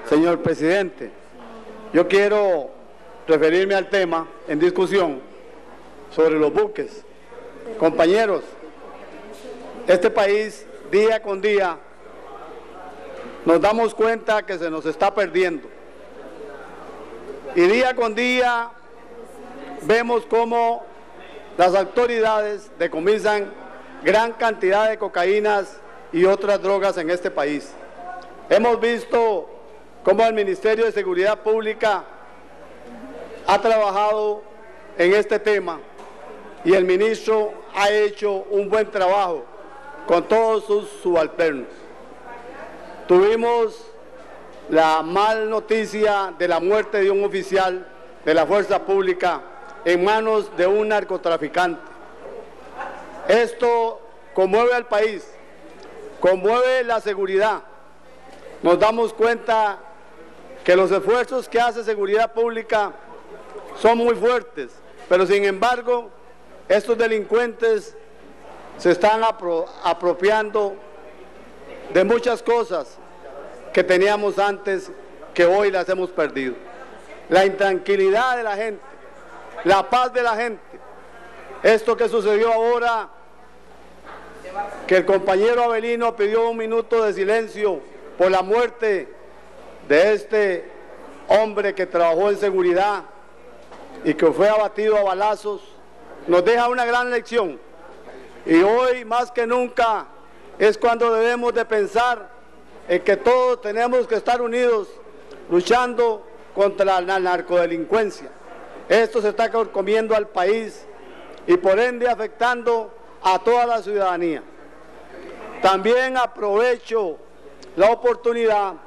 Señor presidente, yo quiero referirme al tema en discusión sobre los buques. Compañeros, este país día con día nos damos cuenta que se nos está perdiendo. Y día con día vemos cómo las autoridades decomisan gran cantidad de cocaínas y otras drogas en este país. Hemos visto cómo el Ministerio de Seguridad Pública ha trabajado en este tema y el ministro ha hecho un buen trabajo con todos sus subalternos. Tuvimos la mal noticia de la muerte de un oficial de la Fuerza Pública en manos de un narcotraficante. Esto conmueve al país, conmueve la seguridad. Nos damos cuenta que los esfuerzos que hace Seguridad Pública son muy fuertes, pero sin embargo, estos delincuentes se están apropiando de muchas cosas que teníamos antes, que hoy las hemos perdido. La intranquilidad de la gente, la paz de la gente. Esto que sucedió ahora, que el compañero Avelino pidió un minuto de silencio por la muerte de este hombre que trabajó en seguridad y que fue abatido a balazos, nos deja una gran lección. Y hoy más que nunca es cuando debemos de pensar en que todos tenemos que estar unidos luchando contra la narcodelincuencia. Esto se está comiendo al país y por ende afectando a toda la ciudadanía. También aprovecho la oportunidad